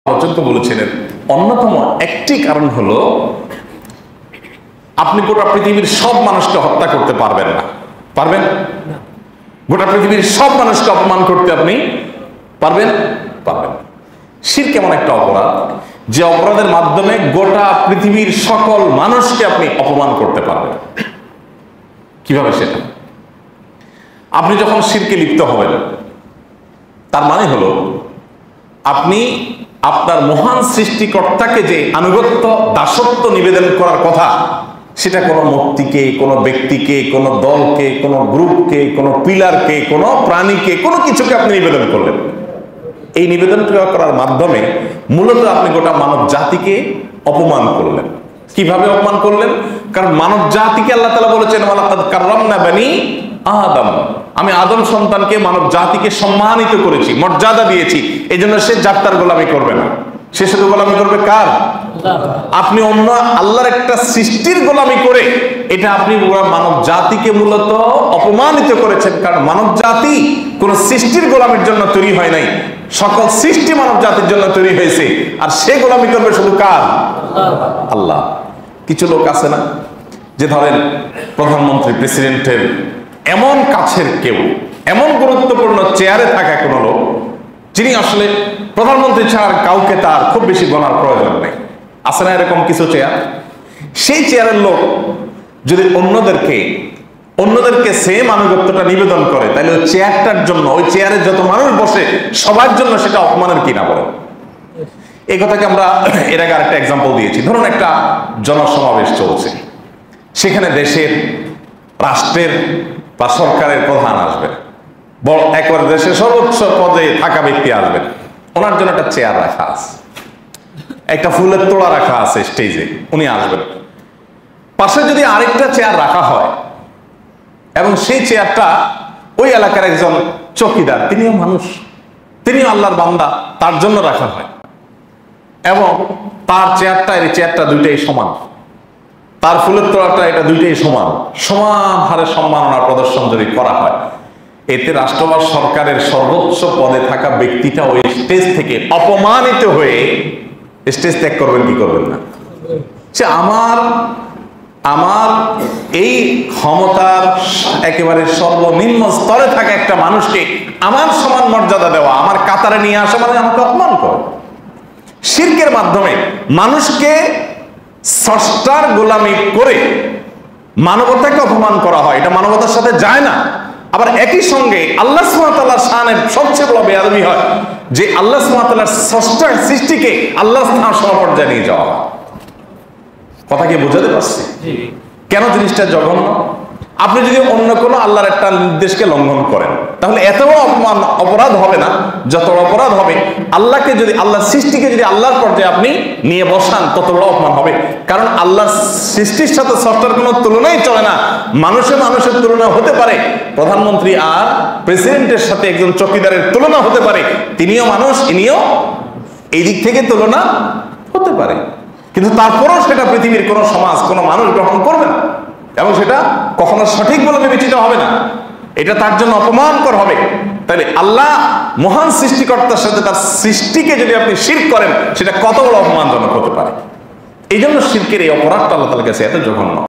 আলোচক বলেছিলেন অন্যতম একটি কারণ হলো আপনি গোটা পৃথিবীর সব মানুষকে হত্যা করতে পারবেন না। পারবেন? গোটা পৃথিবীর সব মানুষকে অপমান করতে আপনি পারবেন? পারবেন। শিরক এমন একটা অপরাধ যে অপরাধের মাধ্যমে গোটা পৃথিবীর সকল মানুষকে আপনি অপমান করতে পারবেন। কিভাবে সেটা? আপনি যখন শিরকে লিপ্ত হবেন তার মানে হলো আপনি আপনার মহান সৃষ্টিকর্তাকে যে আনুগত্য দাসত্ব নিবেদন করার কথা সেটা কোনো মূর্তিকে, কোনো ব্যক্তিকে, কোনো দলকে, কোনো গ্রুপকে, কোনো পিলারকে, কোনো প্রাণীকে, কোনো কিছুকে আপনি নিবেদন করলেন। এই নিবেদন করার মাধ্যমে মূলত আপনি গোটা মানব জাতিকে অপমান করলেন। কিভাবে অপমান করলেন? কারণ মানব জাতিকে আল্লাহ তাআলা বলেছেন ওয়ালাকাদ কাররামনা বানি আদম, আমি আদম সন্তানকে মানব জাতিকে সম্মানিত করেছি, মর্যাদা দিয়েছি। এই জন্য সে জাত্তার গোলামি করবে না, সে শুধু গোলামি করবে কার? আপনি অন্য আল্লাহর একটা সৃষ্টির গোলামি করে এটা আপনি পুরো মানব জাতিকে মূলত অপমানিত করেছেন। কারণ মানব জাতি কোন সৃষ্টির গোলামির জন্য তৈরি হয় নাই, সকল সৃষ্টি মানব জাতির জন্য তৈরি হয়েছে। আর সে গোলামি করবে শুধু কার? আল্লাহ। কিছু লোক আছে না যে ধরেন প্রধানমন্ত্রী, প্রেসিডেন্টের এমন কাছের কেউ, এমন গুরুত্বপূর্ণ চেয়ারে থাকা কোনো লোক যিনি আসলে প্রধানমন্ত্রী ছাড়া কাউকে তার খুব বেশি গণার প্রয়োজন নেই। আছে না এরকম কিছু চেয়ার? সেই চেয়ারের লোক যদি অন্যদেরকে সেম আনুগত্যটা নিবেদন করে তাহলে ওই চেয়ারটার জন্য, ওই চেয়ারে যত মানুষ বসে সবার জন্য সেটা অপমানের কিনা বলেন? এই কথাকে আমরা এর আগে আরেকটা এক্সাম্পল দিয়েছি। ধরুন একটা জনসমাবেশ চলছে, সেখানে দেশের, রাষ্ট্রের বা সরকারের প্রধান আসবেন, বড় একবার দেশের সর্বোচ্চ পদে থাকা ব্যক্তি আসবেন, ওনার জন্য একটা চেয়ার রাখা আছে, একটা ফুলের তোড়া রাখা আছে স্টেজে, উনি আসবেন। পাশে যদি আরেকটা চেয়ার রাখা হয় এবং সেই চেয়ারটা ওই এলাকার একজন চৌকিদার, তিনিও মানুষ, তিনিও আল্লাহর বান্দা, তার জন্য রাখা হয় এবং তার চেয়ারটা এই চেয়ারটা দুইটাই সমান, তার ফুলের তোড়াটা এটা দুইটাই সমান, সমান হারে সম্মাননা প্রদর্শন যদি করা হয়, এতে রাষ্ট্র বা সরকারের সর্বোচ্চ পদে থাকা ব্যক্তিটা ওই স্টেজ থেকে অপমানিত হয়ে স্টেজ ত্যাগ করবেন কি করবেন না? সে আমার এই ক্ষমতার একেবারে সর্বনিম্ন স্তরে থাকা একটা মানুষকে আমার সমান মর্যাদা দেওয়া, আমার কাতারে নিয়ে আসা মানে আমাকে অপমান করে। শিরকের মাধ্যমে মানুষকে স্রষ্টার গোলামি করে মানবতাকে অপমান করা হয়, এটা মানবতার সাথে যায় না। আবার একই সঙ্গে আল্লাহ সুবহানাহু ওয়া তাআলার শানের সবচেয়ে বড় বেয়াদবি হয় যে আল্লাহ সুবহানাহু ওয়া তাআলার স্রষ্টার সৃষ্টিকে আল্লাহর স্থান সমপর্যায়ে নিয়ে যাওয়া। কথা কি বোঝাতে পারছি? কেন জিনিসটা জঘন্য? আপনি যদি অন্য কোনো আল্লাহর একটা নির্দেশকে লঙ্ঘন করেন তাহলে এত অপমান অপরাধ হবে না যত অপরাধ হবে আল্লাহকে যদি, আল্লাহর সৃষ্টিকে যদি আল্লাহর পর্যায়ে আপনি নিয়ে বসান তত বড় অপমান হবে। কারণ আল্লাহর সৃষ্টির সাথে স্রষ্টার কোনো তুলনাই চলে না। মানুষের তুলনা হতে পারে, প্রধানমন্ত্রী আর প্রেসিডেন্টের সাথে একজন চৌকিদারের তুলনা হতে পারে, তিনিও মানুষ, ইনিও এই দিক থেকে তুলনা হতে পারে, কিন্তু তারপরেও সেটা পৃথিবীর কোনো সমাজ, কোনো মানুষ গ্রহণ করবে না এবং সেটা কখনো সঠিক বলে বিবেচিত হবে না, এটা তার জন্য অপমানকর হবে। তাহলে আল্লাহ মহান সৃষ্টিকর্তার সাথে তার সৃষ্টিকে যদি আপনি শিরক করেন সেটা কত বড় অপমানজনক হতে পারে। এই জন্য শিরকের এই অপরাধটা আল্লাহ তাআলার কাছে এত জঘন্য।